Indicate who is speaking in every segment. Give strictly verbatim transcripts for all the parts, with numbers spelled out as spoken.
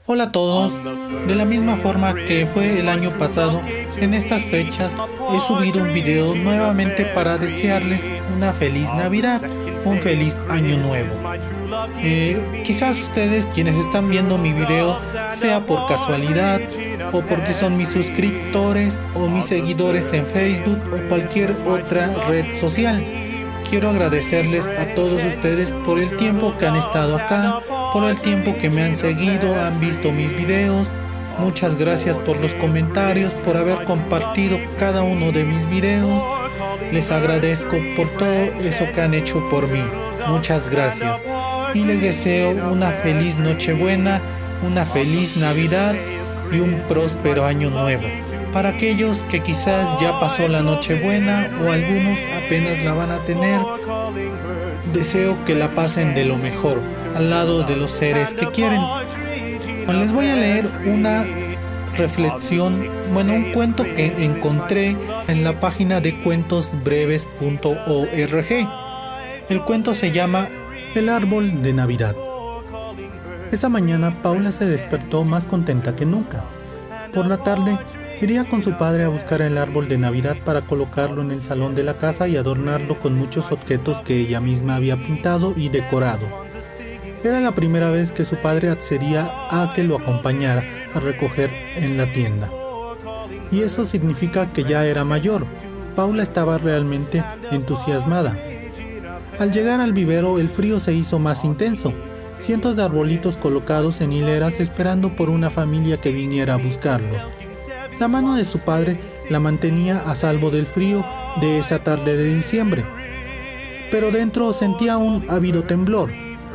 Speaker 1: Hola a todos, de la misma forma que fue el año pasado, en estas fechas he subido un video nuevamente para desearles una feliz Navidad, un feliz año nuevo. Eh, quizás ustedes quienes están viendo mi video sea por casualidad o porque son mis suscriptores o mis seguidores en Facebook o cualquier otra red social. Quiero agradecerles a todos ustedes por el tiempo que han estado acá, por el tiempo que me han seguido, han visto mis videos. Muchas gracias por los comentarios, por haber compartido cada uno de mis videos. Les agradezco por todo eso que han hecho por mí. Muchas gracias. Y les deseo una feliz Nochebuena, una feliz Navidad y un próspero año nuevo. Para aquellos que quizás ya pasó la Nochebuena o algunos apenas la van a tener, deseo que la pasen de lo mejor, al lado de los seres que quieren. Les voy a leer una reflexión, bueno, un cuento que encontré en la página de cuentos breves punto org. El cuento se llama El árbol de Navidad. Esa mañana Paula se despertó más contenta que nunca. Por la tarde iría con su padre a buscar el árbol de Navidad para colocarlo en el salón de la casa y adornarlo con muchos objetos que ella misma había pintado y decorado. Era la primera vez que su padre accedía a que lo acompañara a recoger en la tienda. Y eso significa que ya era mayor. Paula estaba realmente entusiasmada. Al llegar al vivero, el frío se hizo más intenso. Cientos de arbolitos colocados en hileras esperando por una familia que viniera a buscarlos. La mano de su padre la mantenía a salvo del frío de esa tarde de diciembre, pero dentro sentía un ávido temblor.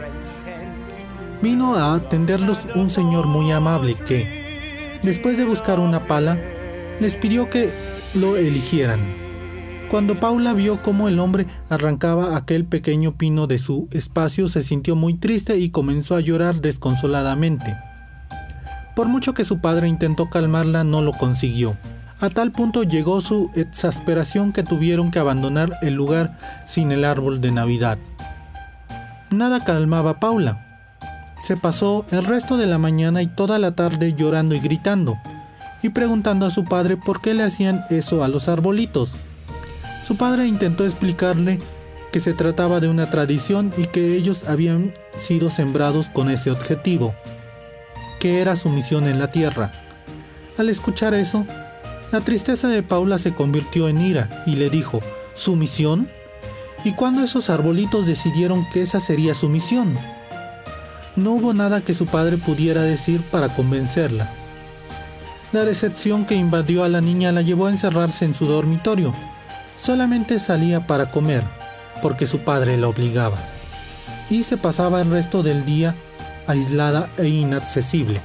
Speaker 1: Vino a atenderlos un señor muy amable que, después de buscar una pala, les pidió que lo eligieran. Cuando Paula vio cómo el hombre arrancaba aquel pequeño pino de su espacio, se sintió muy triste y comenzó a llorar desconsoladamente. Por mucho que su padre intentó calmarla, no lo consiguió. A tal punto llegó su exasperación que tuvieron que abandonar el lugar sin el árbol de Navidad. Nada calmaba a Paula. Se pasó el resto de la mañana y toda la tarde llorando y gritando, y preguntando a su padre por qué le hacían eso a los arbolitos. Su padre intentó explicarle que se trataba de una tradición y que ellos habían sido sembrados con ese objetivo, que era su misión en la tierra. Al escuchar eso, la tristeza de Paula se convirtió en ira y le dijo: ¿su misión? ¿Y cuándo esos arbolitos decidieron que esa sería su misión? No hubo nada que su padre pudiera decir para convencerla. La decepción que invadió a la niña la llevó a encerrarse en su dormitorio. Solamente salía para comer, porque su padre la obligaba, y se pasaba el resto del día aislada e inaccesible.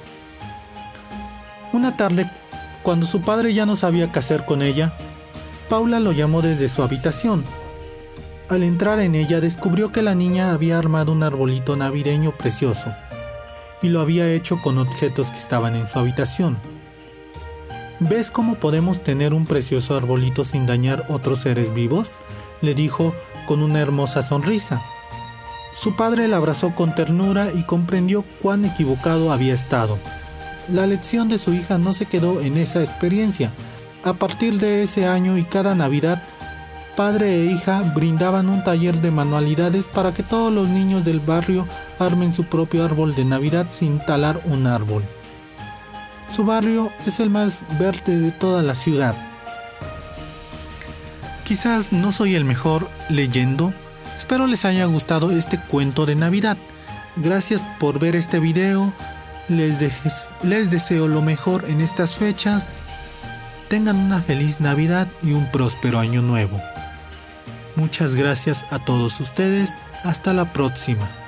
Speaker 1: Una tarde, cuando su padre ya no sabía qué hacer con ella, Paula lo llamó desde su habitación. Al entrar en ella, descubrió que la niña había armado un arbolito navideño precioso, y lo había hecho con objetos que estaban en su habitación. ¿Ves cómo podemos tener un precioso arbolito sin dañar otros seres vivos?, le dijo con una hermosa sonrisa. Su padre la abrazó con ternura y comprendió cuán equivocado había estado. La lección de su hija no se quedó en esa experiencia. A partir de ese año y cada Navidad, padre e hija brindaban un taller de manualidades para que todos los niños del barrio armen su propio árbol de Navidad sin talar un árbol. Su barrio es el más verde de toda la ciudad. Quizás no soy el mejor leyendo. Espero les haya gustado este cuento de Navidad. Gracias por ver este video. Les, dejes, les deseo lo mejor en estas fechas. Tengan una feliz Navidad y un próspero año nuevo. Muchas gracias a todos ustedes. Hasta la próxima.